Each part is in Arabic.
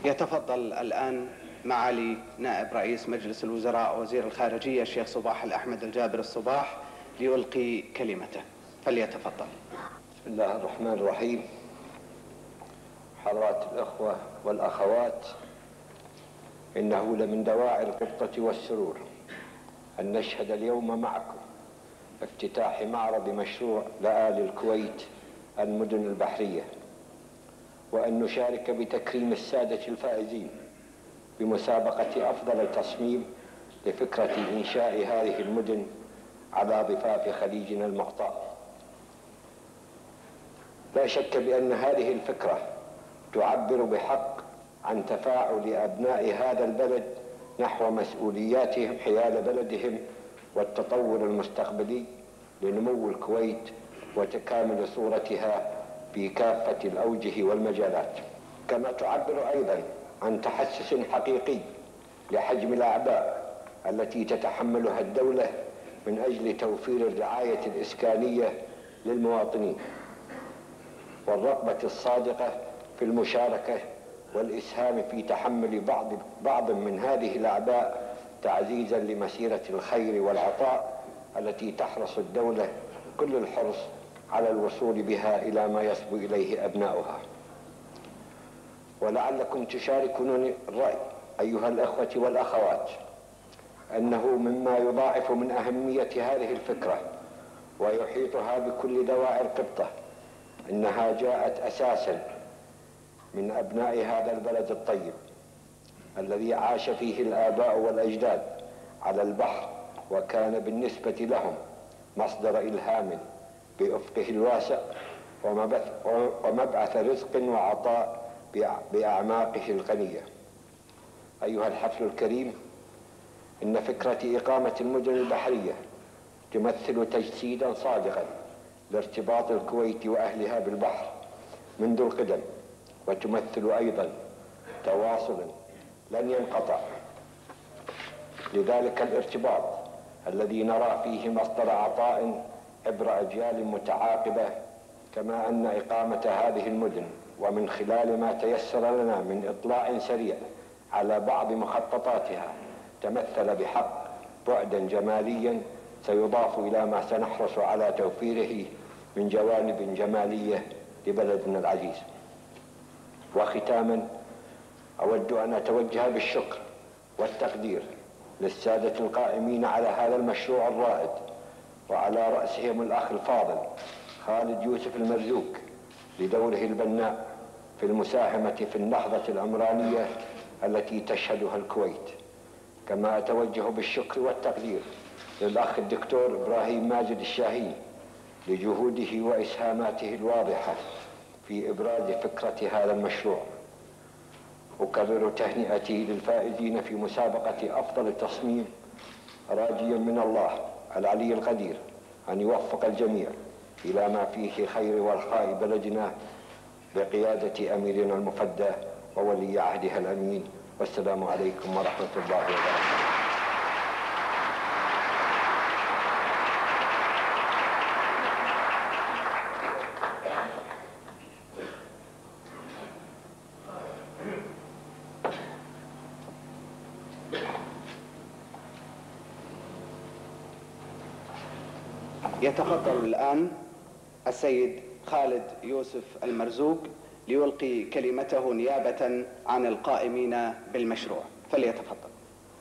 يتفضل الآن معالي نائب رئيس مجلس الوزراء وزير الخارجية الشيخ صباح الأحمد الجابر الصباح ليلقي كلمته، فليتفضل. بسم الله الرحمن الرحيم. حضرات الأخوة والأخوات، إنه لمن دواعي القبطة والسرور أن نشهد اليوم معكم افتتاح معرض مشروع لآل الكويت المدن البحرية، وأن نشارك بتكريم السادة الفائزين بمسابقة أفضل تصميم لفكرة إنشاء هذه المدن على ضفاف خليجنا المغطاء. لا شك بأن هذه الفكرة تعبر بحق عن تفاعل أبناء هذا البلد نحو مسؤولياتهم حيال بلدهم والتطور المستقبلي لنمو الكويت وتكامل صورتها في كافة الأوجه والمجالات، كما تعبر أيضا عن تحسس حقيقي لحجم الأعباء التي تتحملها الدولة من أجل توفير الرعاية الإسكانية للمواطنين، والرغبة الصادقة في المشاركة والإسهام في تحمل بعض من هذه الأعباء تعزيزا لمسيرة الخير والعطاء التي تحرص الدولة كل الحرص على الوصول بها إلى ما يصبو إليه أبناؤها. ولعلكم تشاركونني الرأي أيها الأخوة والأخوات أنه مما يضاعف من أهمية هذه الفكرة ويحيطها بكل دواعي القبطة إنها جاءت أساسا من أبناء هذا البلد الطيب الذي عاش فيه الآباء والأجداد على البحر، وكان بالنسبة لهم مصدر إلهام بأفقه الواسع ومبعث رزق وعطاء بأعماقه الغنية. أيها الحفل الكريم، إن فكرة إقامة المدن البحرية تمثل تجسيدا صادقا لارتباط الكويت وأهلها بالبحر منذ القدم، وتمثل أيضا تواصلا لن ينقطع لذلك الارتباط الذي نرى فيه مصدر عطاء عبر أجيال متعاقبة، كما أن إقامة هذه المدن ومن خلال ما تيسر لنا من إطلاع سريع على بعض مخططاتها تمثل بحق بعدا جماليا سيضاف إلى ما سنحرص على توفيره من جوانب جمالية لبلدنا العزيز. وختاما أود أن أتوجه بالشكر والتقدير للسادة القائمين على هذا المشروع الرائد، وعلى رأسهم الأخ الفاضل خالد يوسف المرزوق لدوره البناء في المساهمة في النهضة العمرانية التي تشهدها الكويت. كما أتوجه بالشكر والتقدير للأخ الدكتور إبراهيم ماجد الشاهين لجهوده وإسهاماته الواضحة في إبراز فكرة هذا المشروع. أكرر تهنئتي للفائزين في مسابقة أفضل تصميم، راجيا من الله العلي القدير أن يوفق الجميع إلى ما فيه خير ورخاء بلدنا بقيادة أميرنا المفدى وولي عهدها الأمين. والسلام عليكم ورحمة الله وبركاته. يتفضل الآن السيد خالد يوسف المرزوق ليلقي كلمته نيابة عن القائمين بالمشروع، فليتفضل.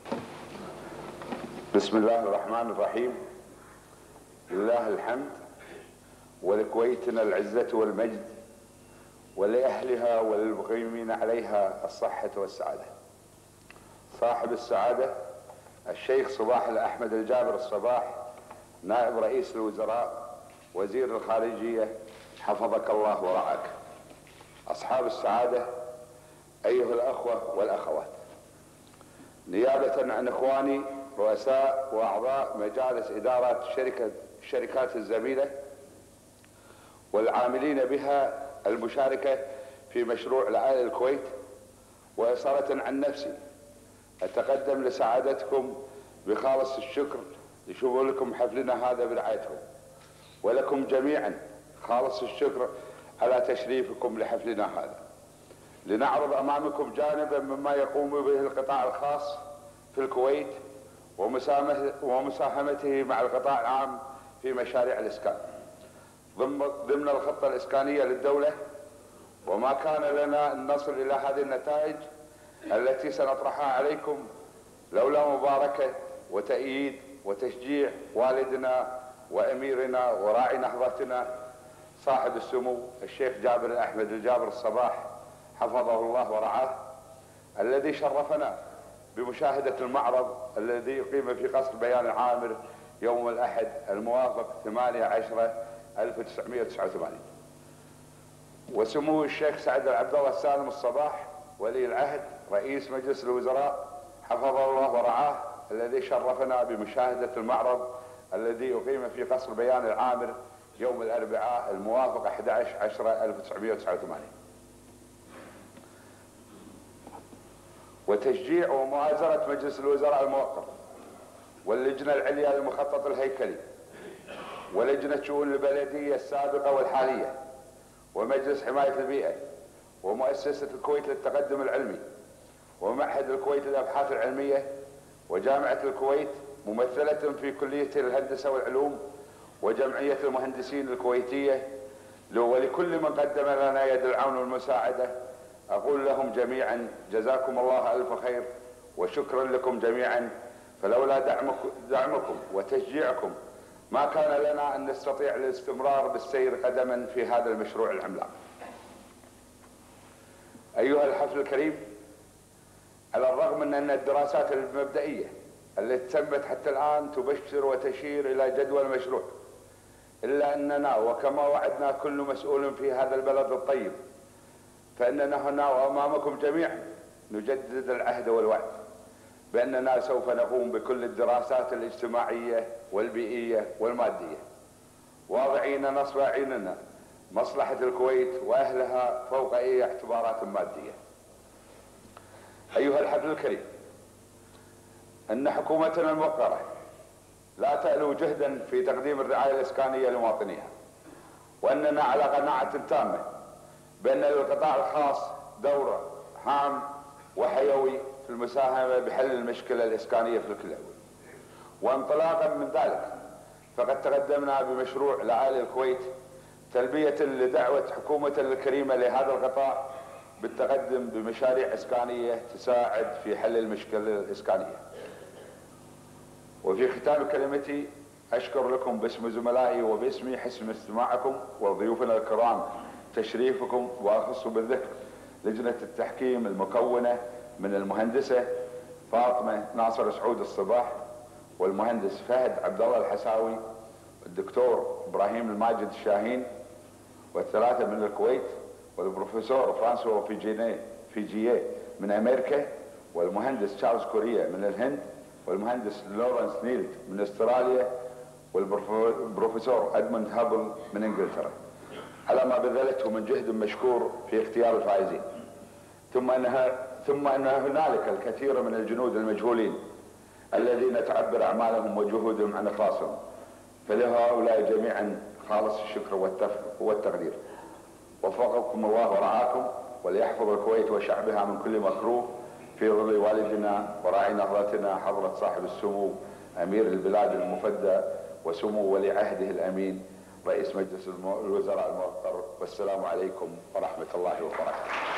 بسم الله الرحمن الرحيم. لله الحمد، ولكويتنا العزة والمجد، ولأهلها وللمقيمين عليها الصحة والسعادة. صاحب السعادة الشيخ صباح الأحمد الجابر الصباح، نائب رئيس الوزراء وزير الخارجية، حفظك الله ورعاك. أصحاب السعادة أيها الأخوة والأخوات، نيابة عن إخواني رؤساء وأعضاء مجالس إدارات الشركات الزميلة والعاملين بها المشاركة في مشروع لآل الكويت، وإصالة عن نفسي أتقدم لسعادتكم بخالص الشكر لشمولكم حفلنا هذا برعايتكم، ولكم جميعا خالص الشكر على تشريفكم لحفلنا هذا. لنعرض أمامكم جانبا مما يقوم به القطاع الخاص في الكويت ومساهمته مع القطاع العام في مشاريع الإسكان ضمن الخطة الإسكانية للدولة، وما كان لنا أن نصل إلى هذه النتائج التي سنطرحها عليكم لولا مباركة وتأييد وتشجيع والدنا وأميرنا وراعي نهضتنا صاحب السمو الشيخ جابر أحمد الجابر الصباح حفظه الله ورعاه، الذي شرفنا بمشاهدة المعرض الذي يقيم في قصر بيان العامر يوم الأحد الموافق 8/10/1989. وسمو الشيخ سعد العبد الله السالم الصباح ولي العهد رئيس مجلس الوزراء حفظه الله ورعاه، الذي شرفنا بمشاهدة المعرض الذي يقيم في قصر بيان العامر يوم الأربعاء الموافق 11/10/1989. وتشجيع ومؤازرة مجلس الوزراء الموقر واللجنة العليا للمخطط الهيكلي ولجنة شؤون البلدية السابقة والحالية ومجلس حماية البيئة ومؤسسة الكويت للتقدم العلمي ومعهد الكويت للأبحاث العلمية وجامعة الكويت ممثلة في كلية الهندسة والعلوم وجمعية المهندسين الكويتية، ولكل من قدم لنا يد العون والمساعدة أقول لهم جميعا جزاكم الله ألف خير وشكرا لكم جميعا، فلولا دعمكم وتشجيعكم ما كان لنا أن نستطيع الاستمرار بالسير قدما في هذا المشروع العملاق. أيها الحفل الكريم، على الرغم من أن الدراسات المبدئية التي تمت حتى الآن تبشر وتشير إلى جدوى المشروع، إلا أننا وكما وعدنا كل مسؤول في هذا البلد الطيب فإننا هنا وأمامكم جميعا نجدد العهد والوعد بأننا سوف نقوم بكل الدراسات الاجتماعية والبيئية والمادية، واضعين نصب عيننا مصلحة الكويت وأهلها فوق أي اعتبارات مادية. أيها الحفل الكريم، أن حكومتنا الموقرة لا تألو جهدا في تقديم الرعاية الإسكانية لمواطنيها، وأننا على قناعة تامة بأن للقطاع الخاص دور هام وحيوي في المساهمة بحل المشكلة الإسكانية في الكلى. وانطلاقا من ذلك فقد تقدمنا بمشروع لأهالي الكويت تلبية لدعوة حكومتنا الكريمة لهذا القطاع بالتقدم بمشاريع إسكانية تساعد في حل المشكلة الإسكانية. وفي ختام كلمتي أشكر لكم باسم زملائي وباسمي حسن استماعكم وضيوفنا الكرام تشريفكم، وأخص بالذكر لجنة التحكيم المكونة من المهندسة فاطمة ناصر سعود الصباح والمهندس فهد عبد الله الحساوي والدكتور إبراهيم الماجد الشاهين والثلاثة من الكويت والبروفيسور فرانسوا فيجيه من أمريكا والمهندس تشارلز كوريا من الهند والمهندس لورنس نيلد من استراليا والبروفيسور ادموند هابل من انجلترا، على ما بذلته من جهد مشكور في اختيار الفائزين. ثم ان هنالك الكثير من الجنود المجهولين الذين تعبر اعمالهم وجهودهم عن اخلاصهم، فلهؤلاء جميعا خالص الشكر والتقدير. وفقكم الله ورعاكم، وليحفظ الكويت وشعبها من كل مكروه في ظل والدنا وراعي نهضتنا حضرة صاحب السمو أمير البلاد المفدى وسمو ولي عهده الأمين رئيس مجلس الوزراء الموقر. والسلام عليكم ورحمة الله وبركاته.